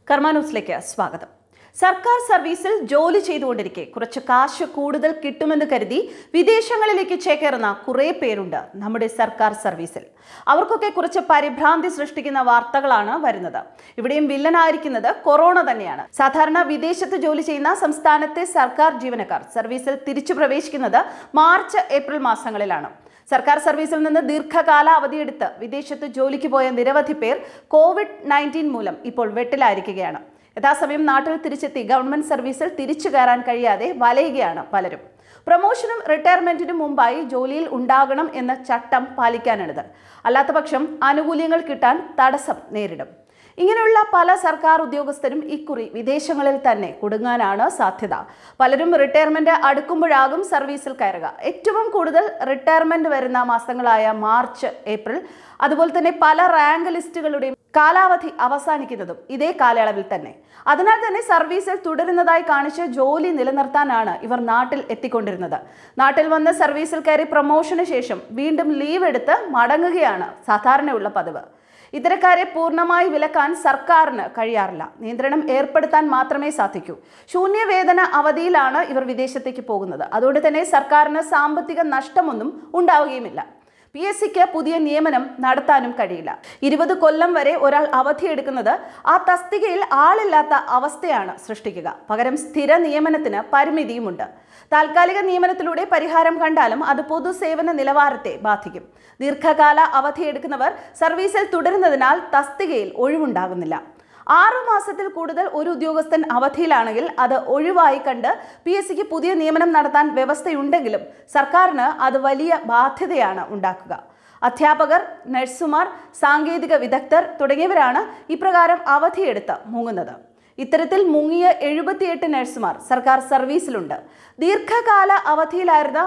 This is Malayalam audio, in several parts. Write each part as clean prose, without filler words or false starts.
കർമാന്യൂസിലേക്ക് സ്വാഗതം. സർക്കാർ സർവീസിൽ ജോലി ചെയ്തുകൊണ്ടിരിക്കെ കുറച്ച് കാശ് കൂടുതൽ കിട്ടുമെന്ന് കരുതി വിദേശങ്ങളിലേക്ക് ചേക്കേറുന്ന കുറേ പേരുണ്ട് നമ്മുടെ സർക്കാർ സർവീസിൽ. അവർക്കൊക്കെ കുറച്ച് പരിഭ്രാന്തി സൃഷ്ടിക്കുന്ന വാർത്തകളാണ് വരുന്നത്. ഇവിടെയും വില്ലനായിരിക്കുന്നത് കൊറോണ തന്നെയാണ്. സാധാരണ വിദേശത്ത് ജോലി ചെയ്യുന്ന സംസ്ഥാനത്തെ സർക്കാർ ജീവനക്കാർ സർവീസിൽ തിരിച്ചു പ്രവേശിക്കുന്നത് മാർച്ച് ഏപ്രിൽ മാസങ്ങളിലാണ്. സർക്കാർ സർവീസിൽ നിന്ന് ദീർഘകാല അവധിയെടുത്ത് വിദേശത്ത് ജോലിക്ക് പോയ നിരവധി പേർ COVID-19 മൂലം ഇപ്പോൾ വെട്ടിലായിരിക്കുകയാണ്. യഥാസമയം നാട്ടിൽ തിരിച്ചെത്തി ഗവൺമെന്റ് സർവീസിൽ തിരിച്ചു കയറാൻ കഴിയാതെ വലയുകയാണ് പലരും. പ്രൊമോഷനും റിട്ടയർമെന്റിനും മുമ്പായി ജോലിയിൽ ഉണ്ടാകണം എന്ന ചട്ടം പാലിക്കാനാണിത്. അല്ലാത്തപക്ഷം ആനുകൂല്യങ്ങൾ കിട്ടാൻ തടസ്സം നേരിടും. ഇങ്ങനെയുള്ള പല സർക്കാർ ഉദ്യോഗസ്ഥരും ഇക്കുറി വിദേശങ്ങളിൽ തന്നെ കുടുങ്ങാനാണ് സാധ്യത. പലരും റിട്ടയർമെന്റ് അടുക്കുമ്പോഴാകും സർവീസിൽ കയറുക. ഏറ്റവും കൂടുതൽ റിട്ടയർമെന്റ് വരുന്ന മാസങ്ങളായ മാർച്ച്, ഏപ്രിൽ, അതുപോലെ തന്നെ പല റാങ്ക് ലിസ്റ്റുകളുടെയും കാലാവധി അവസാനിക്കുന്നതും ഇതേ കാലയളവിൽ തന്നെ. അതിനാൽ തന്നെ സർവീസിൽ തുടരുന്നതായി കാണിച്ച് ജോലി നിലനിർത്താനാണ് ഇവർ നാട്ടിൽ എത്തിക്കൊണ്ടിരുന്നത്. നാട്ടിൽ വന്ന് സർവീസിൽ കയറി പ്രൊമോഷന് ശേഷം വീണ്ടും ലീവ് എടുത്ത് മടങ്ങുകയാണ് സാധാരണയുള്ള പതിവ്. ഇത്തരക്കാരെ പൂർണ്ണമായി വിലക്കാൻ സർക്കാരിന് കഴിയാറില്ല. നിയന്ത്രണം ഏർപ്പെടുത്താൻ മാത്രമേ സാധിക്കൂ. ശൂന്യവേതന അവധിയിലാണ് ഇവർ വിദേശത്തേക്ക് പോകുന്നത്. അതുകൊണ്ട് തന്നെ സർക്കാരിന് സാമ്പത്തിക നഷ്ടമൊന്നും ഉണ്ടാവുകയുമില്ല. PSCക്ക് പുതിയ നിയമനം നടത്താനും കഴിയില്ല. 20 കൊല്ലം വരെ ഒരാൾ അവധിയെടുക്കുന്നത് ആ തസ്തികയിൽ ആളില്ലാത്ത അവസ്ഥയാണ് സൃഷ്ടിക്കുക. പകരം സ്ഥിര നിയമനത്തിന് പരിമിതിയുമുണ്ട്. താൽക്കാലിക നിയമനത്തിലൂടെ പരിഹാരം കണ്ടാലും അത് പൊതുസേവന നിലവാരത്തെ ബാധിക്കും. ദീർഘകാല അവധിയെടുക്കുന്നവർ സർവീസിൽ തുടരുന്നതിനാൽ തസ്തികയിൽ ഒഴിവുണ്ടാകുന്നില്ല. 6 മാസത്തിൽ കൂടുതൽ ഒരു ഉദ്യോഗസ്ഥൻ അവധിയിലാണെങ്കിൽ അത് ഒഴിവായി കണ്ട് PSCക്ക് പുതിയ നിയമനം നടത്താൻ വ്യവസ്ഥയുണ്ടെങ്കിലും സർക്കാരിന് അത് വലിയ ബാധ്യതയാണ് ഉണ്ടാക്കുക. അധ്യാപകർ, നഴ്സുമാർ, സാങ്കേതിക വിദഗ്ധർ തുടങ്ങിയവരാണ് ഇപ്രകാരം അവധിയെടുത്ത് മുങ്ങുന്നത്. ഇത്തരത്തിൽ മുങ്ങിയ 78 നഴ്സുമാർ സർക്കാർ സർവീസിലുണ്ട്. ദീർഘകാല അവധിയിലായിരുന്ന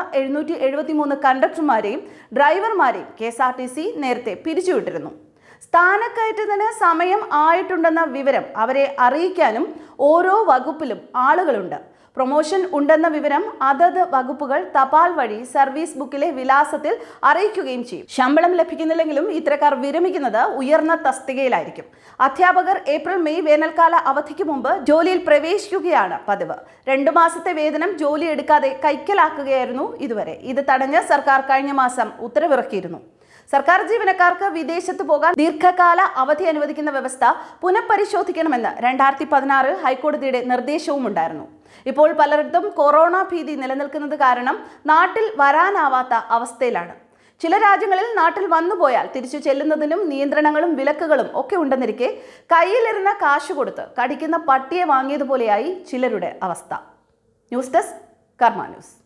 773 കണ്ടക്ടർമാരെയും ഡ്രൈവർമാരെയും KSRTC നേരത്തെ പിരിച്ചുവിട്ടിരുന്നു. സ്ഥാനക്കയറ്റത്തിന് സമയം ആയിട്ടുണ്ടെന്ന വിവരം അവരെ അറിയിക്കാനും ഓരോ വകുപ്പിലും ആളുകളുണ്ട്. പ്രൊമോഷൻ ഉണ്ടെന്ന വിവരം അതത് വകുപ്പുകൾ തപാൽ വഴി സർവീസ് ബുക്കിലെ വിലാസത്തിൽ അറിയിക്കുകയും ചെയ്യും. ശമ്പളം ലഭിക്കുന്നില്ലെങ്കിലും ഇത്തരക്കാർ വിരമിക്കുന്നത് ഉയർന്ന തസ്തികയിലായിരിക്കും. അധ്യാപകർ ഏപ്രിൽ മെയ് വേനൽക്കാല അവധിക്ക് മുമ്പ് ജോലിയിൽ പ്രവേശിക്കുകയാണ് പതിവ്. 2 മാസത്തെ വേതനം ജോലി എടുക്കാതെ കൈക്കലാക്കുകയായിരുന്നു ഇതുവരെ. ഇത് തടഞ്ഞ് സർക്കാർ കഴിഞ്ഞ മാസം ഉത്തരവിറക്കിയിരുന്നു. സർക്കാർ ജീവനക്കാർക്ക് വിദേശത്ത് പോകാൻ ദീർഘകാല അവധി അനുവദിക്കുന്ന വ്യവസ്ഥ പുനഃപരിശോധിക്കണമെന്ന് 2016 ഹൈക്കോടതിയുടെ നിർദ്ദേശവും ഉണ്ടായിരുന്നു. ഇപ്പോൾ പലർക്കും കൊറോണ ഭീതി നിലനിൽക്കുന്നത് കാരണം നാട്ടിൽ വരാനാവാത്ത അവസ്ഥയിലാണ്. ചില രാജ്യങ്ങളിൽ നാട്ടിൽ വന്നുപോയാൽ തിരിച്ചു ചെല്ലുന്നതിനും നിയന്ത്രണങ്ങളും വിലക്കുകളും ഒക്കെ ഉണ്ടെന്നിരിക്കെ കയ്യിലിരുന്ന കാശ് കൊടുത്ത് കടിക്കുന്ന പട്ടിയെ വാങ്ങിയതുപോലെയായി ചിലരുടെ അവസ്ഥ. News desk, Karma News.